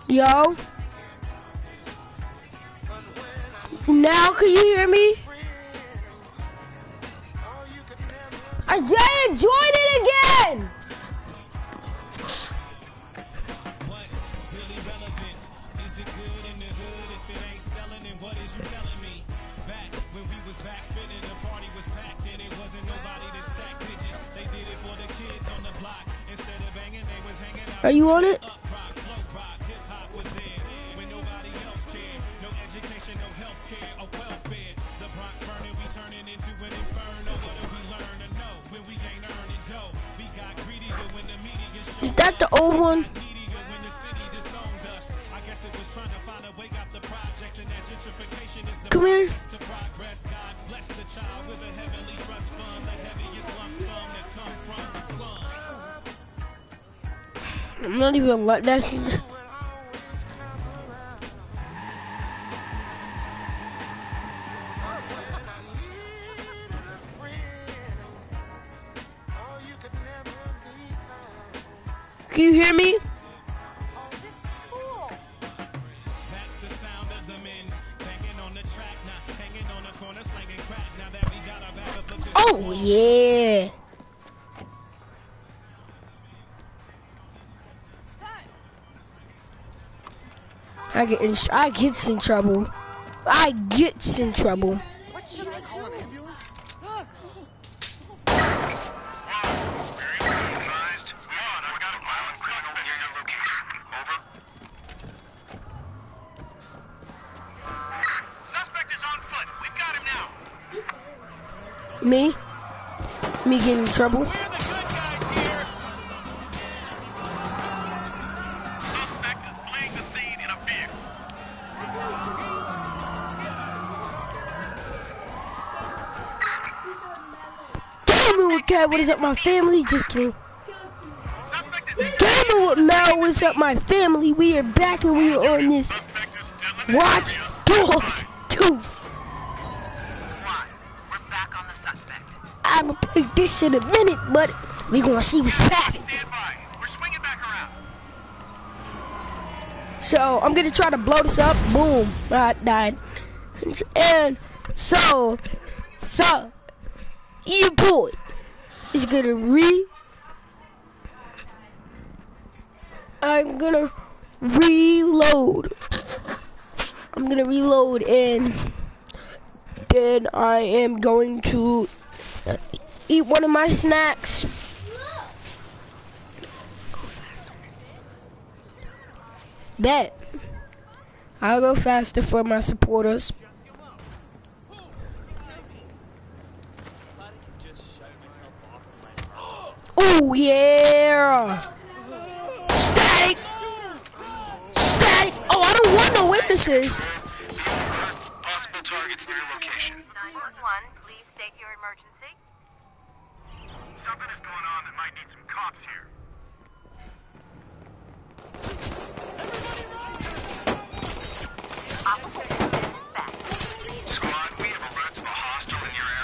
Yo. Now can you hear me? Isaiah joined it again! Are you on it? Is that the old one? Come here. I'm not even like that. Can you hear me? Oh, this is cool. That's the sound of the men banging on the track now, hanging on the corner, slanging crack. Now that we got our back up, look at Oh yeah. I gets in trouble. I gets in trouble. What should I call an ambulance? Suspect is on foot. We've got him now. Me? Me getting in trouble? We're the good guys here. Suspect is fleeing the scene in a vehicle. Gaming with Cat, what is up my family? Just kidding. Suspect is in. Gaming with Mel, what's up my family? We are back and we are on this Suspect is still in the Watch area. Dogs 2. Squad, we're back on the suspect. I'ma play this in a minute, but we gonna see what's happening. Stand by. We're swinging back around. So I'm gonna try to blow this up. Boom, I died. And so you boy is gonna I'm gonna reload. I'm gonna reload and then I am going to eat one of my snacks. Bet. I'll go faster for my supporters. Oh yeah! Static! Static! Oh, I don't want no witnesses. Possible targets near location. 911, please state your emergency. Something is going on that might need some cops here. Officer is back. Squad, we have alerts of a hostile in your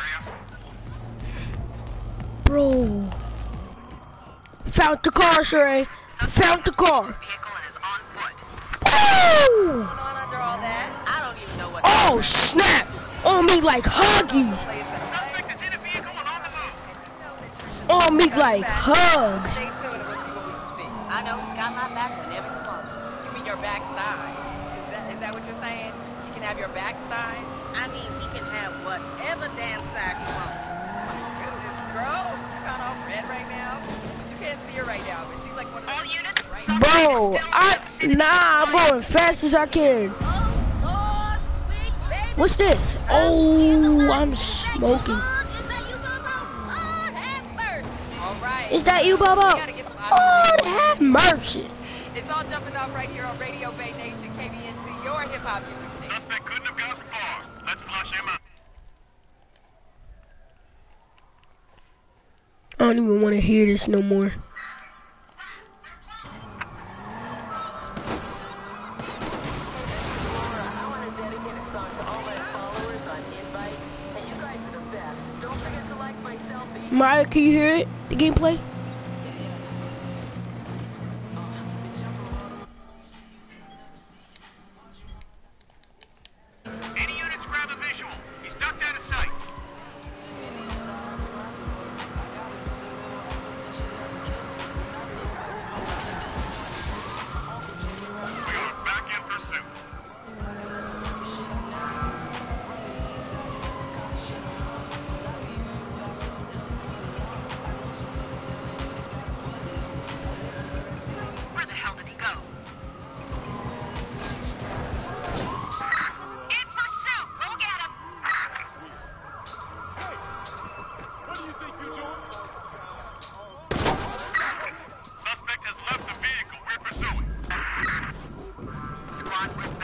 area. Bro. Found the car, Sheree. Found the car. Vehicle and is on foot. Woo! On under all that, I don't even know what. Oh, snap. On me like huggies. Suspect is in a vehicle and on the move. On me like hugs. Stay tuned and we'll see what we can see. I know he's got my back whenever you want to. You mean your backside? Is that what you're saying? You can have your backside? I mean, he can have whatever damn side he wants. Oh my goodness, girl, you're kind of all red right now. You can't see her right now, but she's like one of those units right now. Bro, I'm going fast as I can. Lord, sweet baby. What's this? Oh, I'm smoking. Is that you, Bobo? Lord have mercy. It's all jumping off right here on Radio Bay Nation, KBNC, your hip-hop music station. Suspect couldn't have gotten far. Let's flush him out. I don't even want to hear this no more. Maya, can you hear it? The gameplay?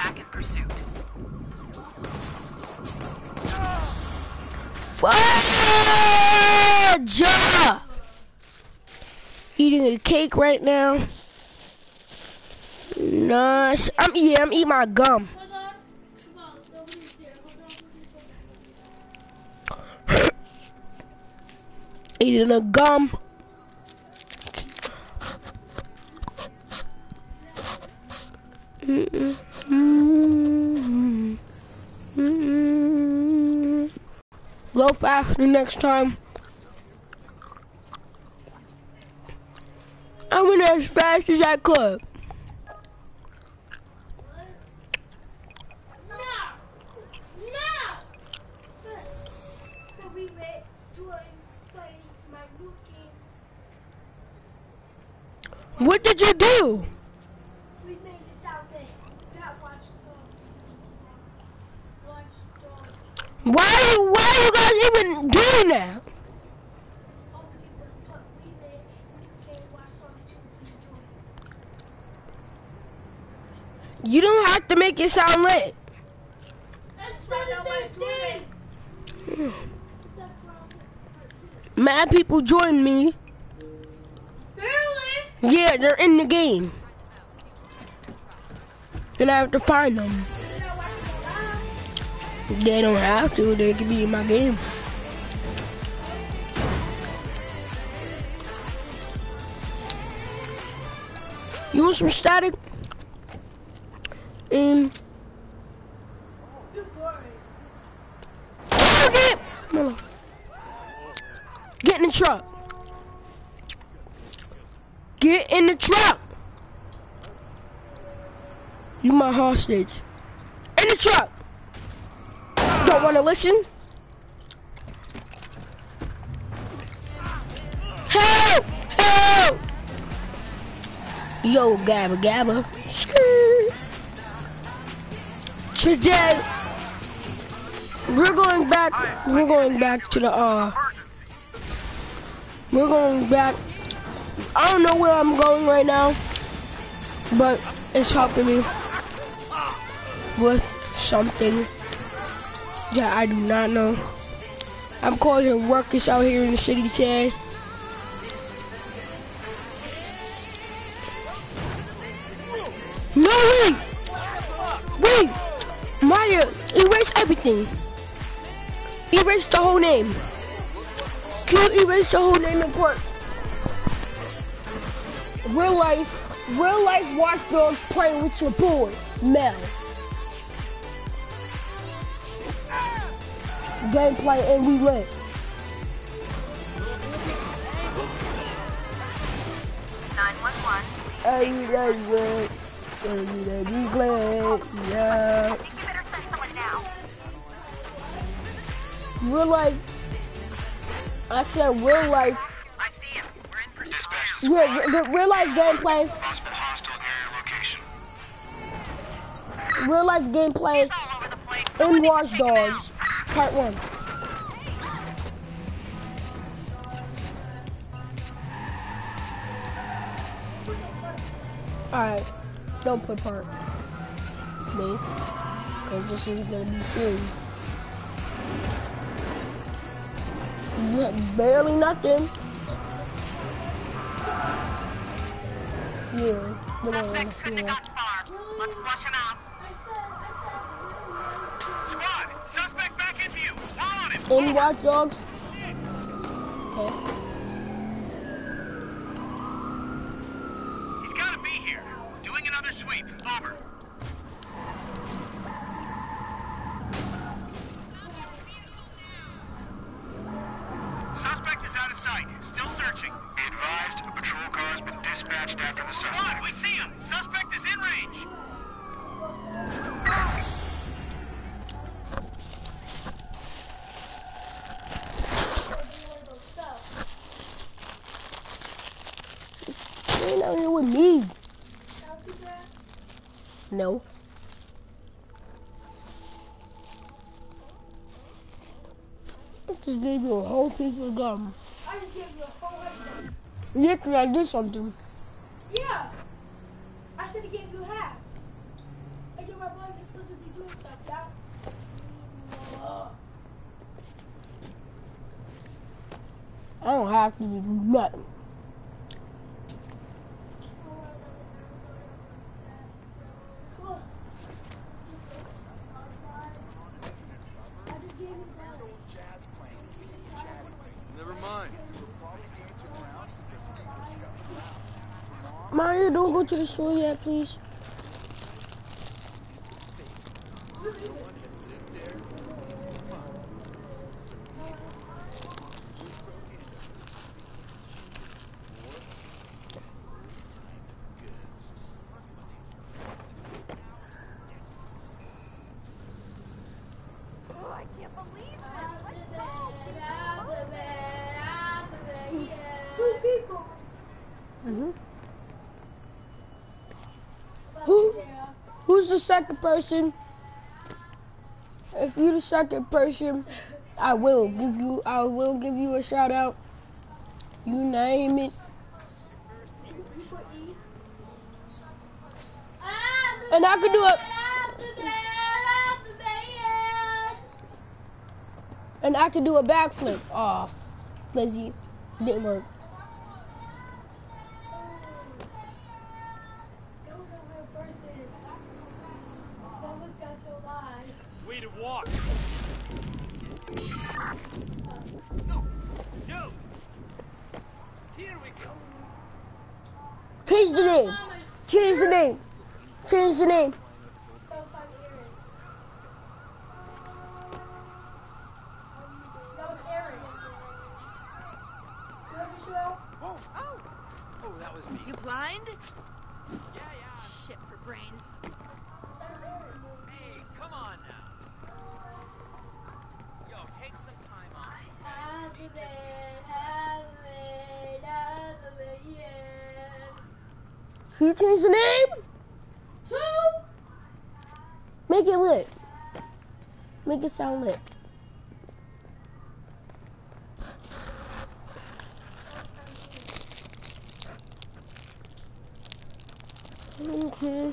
back in pursuit. Fudge! Eating a cake right now. Nice. I'm eating my gum. Eating a gum. Go faster next time. I went as fast as I could. What did you do? We made this out there. Not watch Why are you guys even doing that? You don't have to make it sound lit. Mad people join me. Really? Yeah, they're in the game. And I have to find them. They don't have to, they can be in my game. You want some static? And get in the truck. Get in the truck. You my hostage. In the truck. Don't want to listen? Help! Help! Yo, Gabba Gabba. Today, we're going back to the, I don't know where I'm going right now, but it's helping me with something that I do not know. I'm causing ruckus out here in the city today. No, wait! Maya, erase everything. Erase the whole name. Can you erase the whole name and put real life Watch Dogs playing with your boy, Mel. Gameplay and we lit. Yeah. Real life. I said real life. I see him. We're in pursuit. Yeah, the real life gameplay. Possible hostiles near your location. Real life gameplay All over the place. in Watch Dogs, Part 1. Alright, don't put part me, because this is gonna be serious. Barely nothing. Yeah, we're gonna Suspect shouldn't have see. got far. Let's flush him out. Squad, suspect back in view. Fall on him. In Watch Dogs. Okay. He's got to be here. Doing another sweep. Over. Suspect is out of sight. Still searching. Be advised, a patrol car has been dispatched after the suspect. Squad, we see him. Suspect is in range. You ain't out here with me. No. I just gave you a whole piece of gum. I just gave you a whole head. Yeah, 'cause I did something. Yeah. I said I gave you half. I gave you my boys are supposed to be doing stuff. I don't have to do nothing. Come on. I just gave you that. Never mind. Mario, don't go to the store yet, please. Two people. Who's the second person? If you're the second person, I will give you a shout out. You name it. And I could do it. And I could do a backflip. Oh, Lizzie, didn't work. Way to walk. No. Here we go. Change the name. Change the name. Change the name. Oh, that was me. You blind? Yeah. Shit for brains. Hey, come on now. Yo, take some time off. Can you change the name? Make it lit. Make it sound lit. Okay.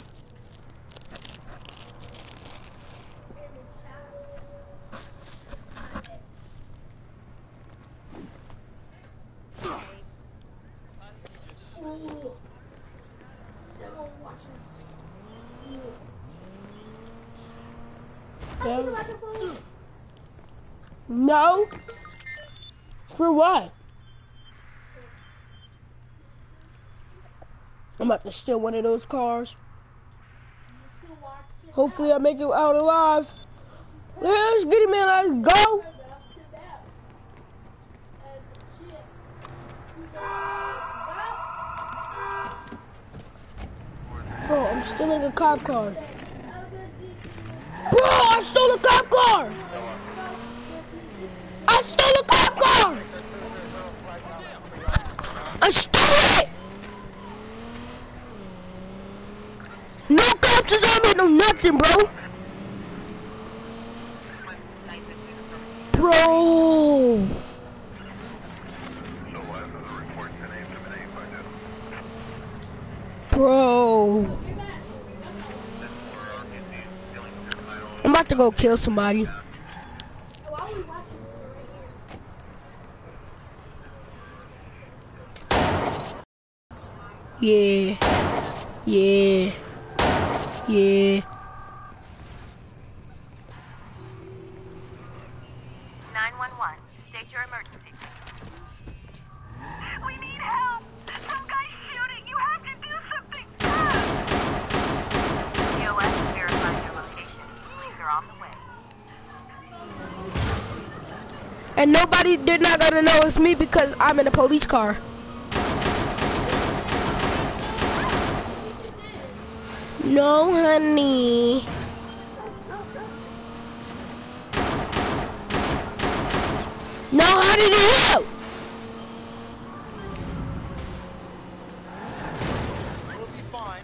No. For what? I'm about to steal one of those cars. Hopefully I make it out alive. Let's get it, man. Let's go. Bro, I'm stealing a cop car. Bro, I stole a cop car. I stole a cop car. I stole it. No cops is on me, no nothing, bro. Bro. Bro. I'm about to go kill somebody. Yeah. Yeah. Yeah. 911. State your emergency. We need help! Some guy's shooting! You have to do something! EOS is verifying your location. They're on the way. And nobody did not gonna know it's me because I'm in a police car. No, honey. No, how did it hit? We'll be fine.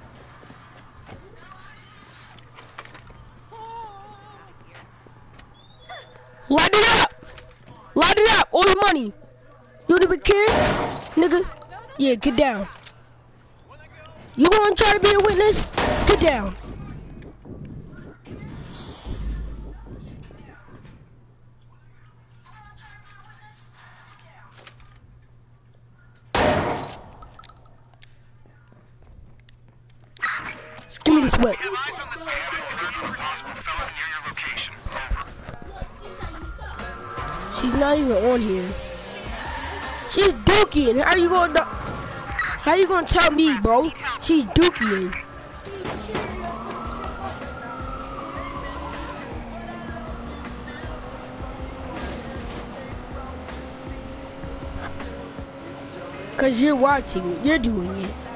Light it up! Light it up! All the money! You don't even care? Nigga? Yeah, get down. You gonna try to be a witness? Get down. Wait. We have eyes on the suspect. A possible felon near your location. Over. She's not even on here. She's dookie. How you gonna tell me, bro? She's dookie. Cause you're watching. You're doing it.